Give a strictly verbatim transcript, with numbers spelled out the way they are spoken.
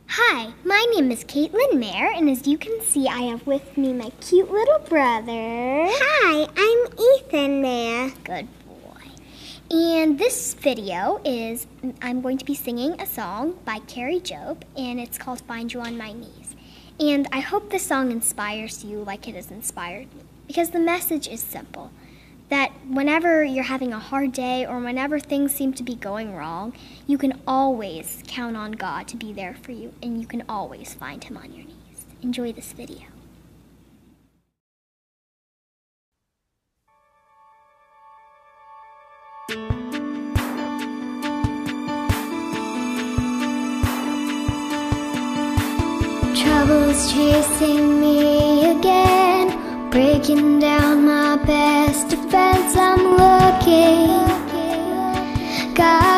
Hi, my name is Kathlyn Mayer, and as you can see, I have with me my cute little brother. Hi, I'm Ethan Mayer. Good boy. And this video is, I'm going to be singing a song by Carrie Job, and it's called Find You on My Knees. And I hope this song inspires you like it has inspired me, because the message is simple. That whenever you're having a hard day or whenever things seem to be going wrong, you can always count on God to be there for you, and you can always find Him on your knees. Enjoy this video. Trouble's chasing me again, breaking down my best defense. I'm looking, God.